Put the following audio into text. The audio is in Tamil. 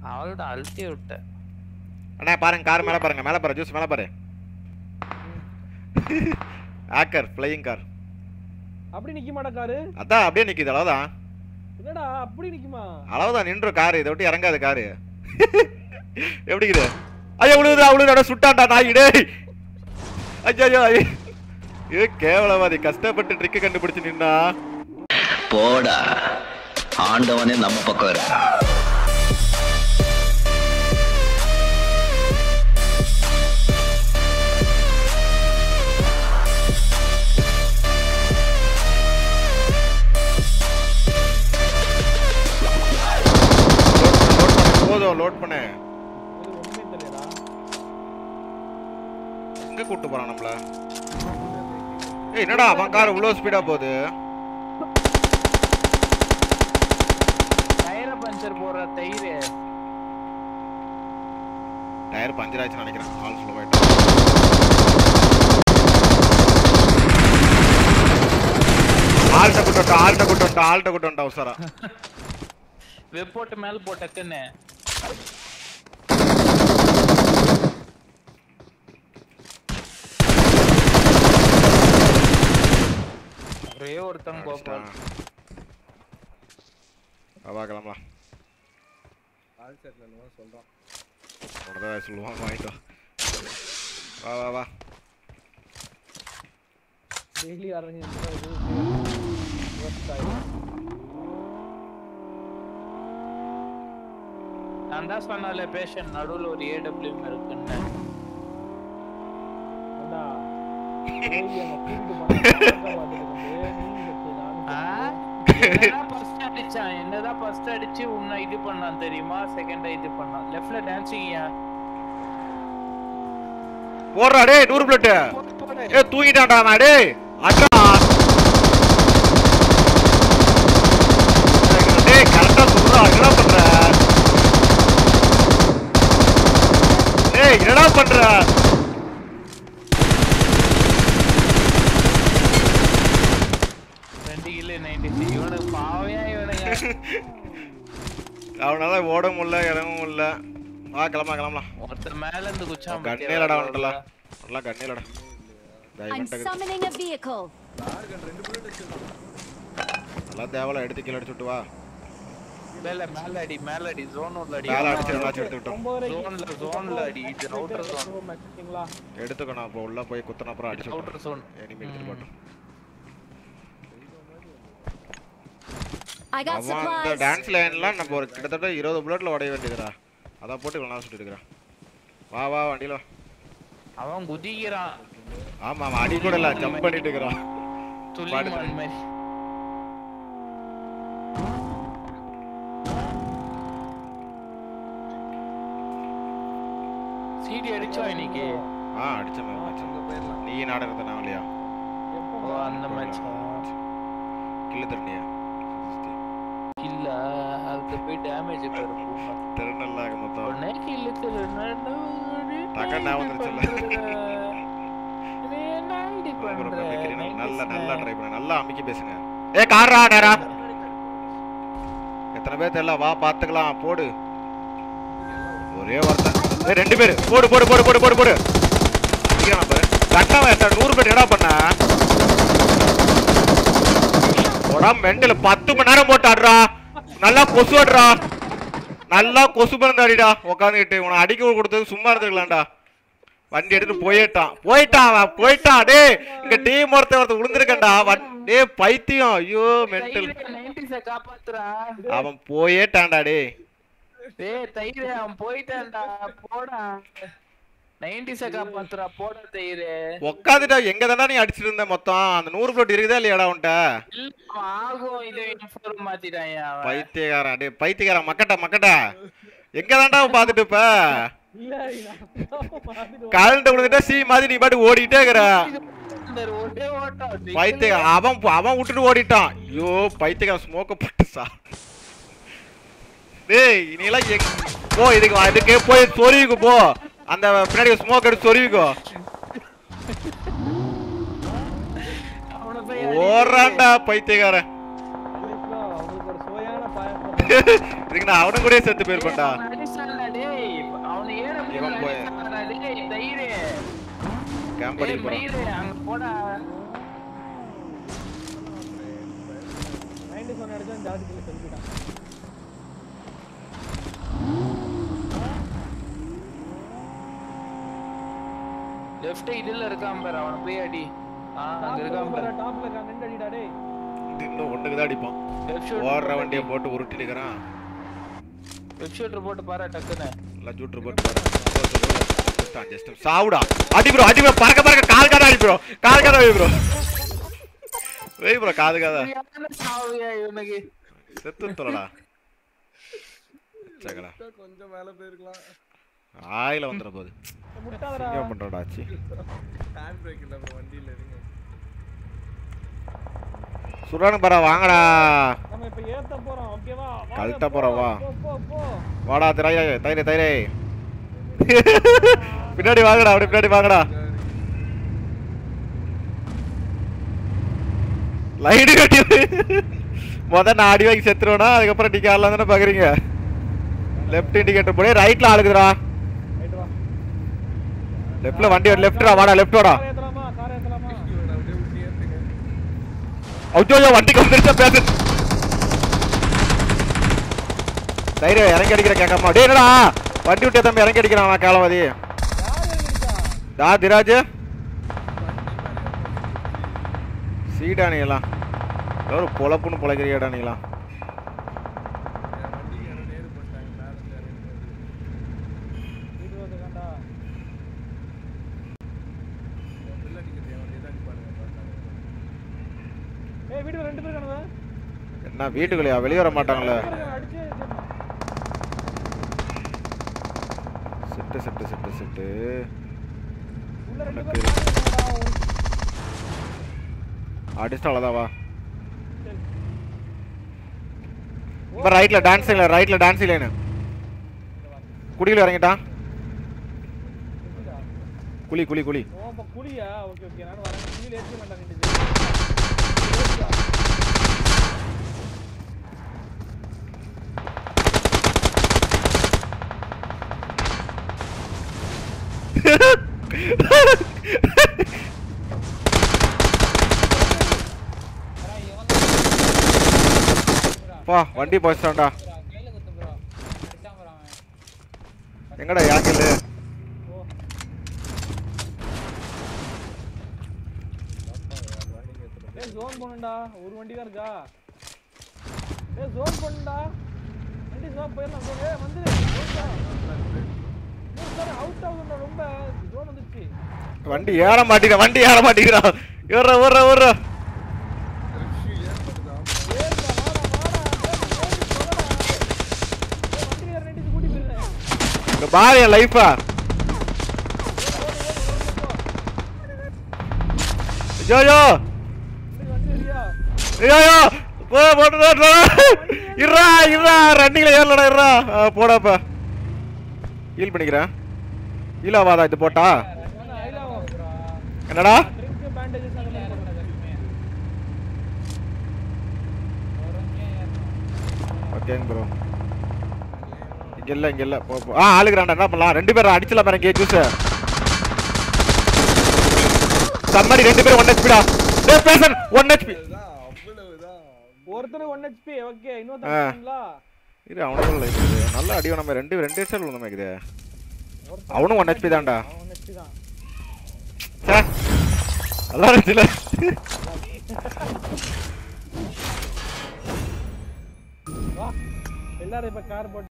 அவளோட அல்டி விட்ட அண்ணா பாருங்க கார் மேல பாருங்க ஜூஸ் மேல பாரு ஹேக்கர் ஃப்ளையிங் கார் அப்படி நிக்க மாட்டா காரு அதான் அப்படியே நிக்குது அவ்வளவுதான் என்னடா அப்படி நிக்குமா அவ்வளவுதான் நின்று கார் இதை விட்டு இறங்காது காரு எப்படி இருக்குது ஐயோ உழுதுடா சுட்டான்டா நாய் டேய் ஐயோ ஏ கேவலவாதி கஷ்டப்பட்டு ட்ரிக் கண்டுபிடிச்சு நின்னா போடா ஆண்டவனே நம்ம பக்கம் இருக்கான் லோட் பண்ணு எங்க கூட்டு போறான் நம்மள ஏய் என்னடா அவன் கார் இவ்ளோ ஸ்பீடா போகுது டயர் பஞ்சர் போற டயர் பஞ்சர் ஆயிடுச்சு நினைக்கிறேன் ஆல் ஸ்லோ ஆயிட்டா ஆல்ட்ட கூட்டா உசாரா வெப்போட்டு மேல போட்டக்கன்னு ஒரே ஒருத்தங்க கோபால் வா கிளம்பலாம் ஆல் செட்ல என்ன சொல்றான் உடனே சொல்லுவான் வாங்கிட்டோம் வா டெய்லி அரங்க நான் தான் சொன்னாலே பேஷன் நடுவுல ஒரு ஏடபிள்யூஎம் இருக்குன்னு அண்ணா ஏய் அந்த ஃபீல்ட் பண்ணா என்னதான் ஃபர்ஸ்ட் அடிச்சு உன்னை இது பண்ணான் தெரியுமா செகண்டா இது பண்ணான் லெஃப்ட்ல டான்சிங்யா போறா டேய் 100 புல்லட் ஏய் தூங்கிட்டான்டா நான் டேய் அடடா டேய் கரெக்ட்டா சுடுறா என்னடா பண்ற ஏய் என்னடா பண்ற அவனால ஓட முடியல இறங்க முடியல வா கிளம்பலாம் ஒருத்தர் மேல இருந்து குச்சா கண்ணிலடா வந்துடல நல்லா கண்ணிலடா I'm summoning a vehicle. நல்லா தேவல எடுத்து கீழ அடிச்சு விட்டு வா மேல அடி ஜோன் உள்ள அடி மேல அடிச்சு நல்லா எடுத்து விட்டோம் ஜோன்ல அடி இது ரவுட்டர் ஜோன் எடுத்துக்கணும் அப்ப உள்ள போய் குத்துன அப்புறம் அடிச்சு ரவுட்டர் ஜோன் எனிமி எடுத்து போட்டு I got supplies. அந்த டான்ஸ் லைன்ல நம்ம ஒரு கிட்டத்தட்ட 20 புல்லட்ல ஓட வேண்டியதுடா அத போட்டு இவனா சுட்டு இருக்கறான் வா வண்டில வா அவன் குதிக்கிறான் ஆமா அடி கூட இல்ல ஜம்ப் பண்ணிட்டு இருக்கறான் துளிமான் மாதிரி சிடி அடிச்சா இன்னைக்கு அடிச்சேன் நீ நாடகத்தை நான் இல்லையா அந்த மேட்ச் கில்ல தரணியா இல்ல அது போய் டேமேஜ் பெறும் தெரனல்ல மொத்தம் ஒண்ணே கில்ல தெரனல்ல டக்க நான் வந்துருச்சல நல்லா ட்ரை பண்ண நல்லா அமிக்கி பேசுங்க ஏய் காரா நேரா எத்தனை பேர் தெரியல வா பாத்துக்கலாம் போடு ஒரே வார்த்தை ஏய் ரெண்டு பேர் போடு அடிக்கறான் பாரு கட்டவ 100 பேர் என்னடா பண்ண போடா மெண்டல் 10 மணி நேரம் போட்டு ஆடுறா நல்லா கொசு ஆடுறா நல்லா கொசு பண்ணாடிடா உட்காந்துக்கிட்டு உன அடிக்க கொடுத்தது சும்மா இருந்துக்கலாம்டா வண்டி எடுத்து போயிட்டான் டேய் இங்க டீம் ஒருத்த விழுந்திருக்கேன்டா டேய் பைத்தியம் ஐயோ மெண்டல் 90s காப்பாத்துறா அவன் போயிட்டான்டா டேய் தயிரே அவன் போயிட்டான்டா போடா 90s காப்பாத்துறா போடா தயிரே உட்காந்துட்டா எங்க தான்டா நீ அடிச்சிட்டு இருந்த மொத்தம் அந்த 100 புல்லட் இருக்குதா இல்லையாடா உன்ட்ட ஆகும் இது இன்ஃபார்ம் மாத்திட்டாயா பைத்தியக்காரன் டேய் பைத்தியக்காரன் மக்கட்ட எங்க தான்டா பாத்துட்டு இப்ப கரண்ட் விழுந்துட்டா சி மாதிரி நீ பாட்டு ஓடிட்டே இருக்கற பைத்திய அவன் விட்டுட்டு ஓடிட்டான் ஐயோ பைத்தியக்காரன் ஸ்மோக்க போட்டுசா டேய் நீ எல்லாம் போ இதுக்கு போய் சொருவிக்கு போ அந்த பின்னாடி ஸ்மோக் எடுத்து சொருவிக்கோ ஓடுறான்டா பைத்தியக்காரன் இதுக்கு அவனு கூட செத்து போயிருப்பேன்டா. அடிச்சான்டா டேய். அவனை ஏற இவன் போய் முடியல டேய் தைரே. கேம்ப் பண்ணி போறான். மயிரே அங்க போடா. 90 சொன்ன அடிச்சா ஜாதி கில்ல செஞ்சுட்டான். லெஃப்ட் இதுல இருக்கான் பாரு அவன போய் அடி. அங்க இருக்கான் பாரு டாப்ல இருக்கான் நின்னு அடிடா டேய். இன்னும் ஒண்ணுக்கு தான் அடிப்பான். ஓடுற வண்டியை போட்டு உருட்டிட்டு இருக்கறான். வெப் ஷூட்டர் போட்டு பாரு டக்குனே. எல்லாம் ஷூட்டர் போட்டு பாரு. ஜஸ்ட் சாவுடா. அடி ப்ரோ பறக்க கால் காத அடி ப்ரோ. கால் காத வை ப்ரோ. வெய் ப்ரோ காது காத. என்ன சாவுயா இவனுக்கு. செத்து தொலடா. சகடா. கொஞ்சம் மேல போயிருக்கலாம். ஆயில வந்துற போது. முட்டாதடா. என்ன பண்றடா ஆச்சி? ஹேண்ட் பிரேக் இல்ல ப்ரோ வண்டியில இருங்க. சுரான பரா வாங்கடா. நம்ம இப்ப ஏத்த போறோம் ஓகேவா? கல்ட்ட போறோம் வா. போ. வாடா தைரே. பின்னாடி வாங்கடா அப்படியே பின்னாடி வாங்கடா. லைட் கட்டி நான் அடி வாங்கி செத்துருவேனா அதுக்கப்புறம் நீங்க ஆளலாம் தானே பாக்குறீங்க. லெஃப்ட் இண்டிகேட்டர் போடு ரைட்ல ஆளுக்குதுடா. ரைட் வா. லெஃப்ட்ல வண்டி லெஃப்ட்டா வாடா லெஃப்ட் வாடா. கார் ஏத்தலாமா? அப்படியே ஊட்டி ஏத்துங்க. அவுச்சோ வண்டிக்கு வந்துருச்சா பேசு. தைரே இறங்கி அடிக்கிற கேட்காம டேய் என்னடா வண்டி விட்டே தம்பி இறங்கி அடிக்கிறான் காலவாதி. யார் இறங்கிட்டா? டா திராஜ் சீடா நீலாம் ஒரு பொலப்புன்னு பொழைக்கிறியாடா நீலாம். வீட்டுல 2 பேர் காணுங்க. என்ன வீட்டுக்குள்ளயா வெளிய வர மாட்டாங்களே. செட்டு உள்ள 2 பேர் காணுங்கடா. அடிஸ்ட் அவ்வளவுதான் வா. இப்ப ரைட்ல டான்ஸ் இல்லைன்னு குடியில இறங்கிட்டான். குழி ஓ அப்ப குளியா? ஓகே நான் வரேன். குளியில ஏத்த மாட்டாங்க நின்னு. பா வண்டி போயிட்டான்டா. எங்கடா யாங்கில் ஜோன் போணும்டா. ஒரு வண்டி தான் இருக்கா? ஜோன் போணும்டா. வண்டி ஜோன் போயிரலாம். ஜோன் வந்துரு. அவுட் ஆகுதுடா ரொம்ப. ஜோன் வந்துச்சு. வண்டி ஏற மாட்டேங்கிறா. ஏற பாரு என் லைஃபா. ஐயோ இருடா ரன்னிங்ல ஏறலடா இருடா. போடாப்பா ஹீல் பண்ணிக்கிறேன். ஹீலாவாதா இது போட்டா என்னடா? ஓகேங்க ப்ரோ. இங்க இல்ல போ. ஆளுக்குறான்டா என்ன பண்ணலாம்? 2 பேரும் அடிச்சலாம் பாருங்க ஜூஸ். சம்மடி 2 பேரும் 1 HP டா. டேய் பேசன் 1 HP. அவ்வளவுதான். ஒருத்தர் 1 HP. ஓகே இன்னொருத்தன்ல இது அவனோட லைஃப் நல்ல அடி நம்ம 2 செல் வந்த மாதிரி அவனும் 1 HP தான்டா. 1 HP தான். சே நல்லா இருந்துச்சுல. வா எல்லாரும் இப்ப கார் போட்டு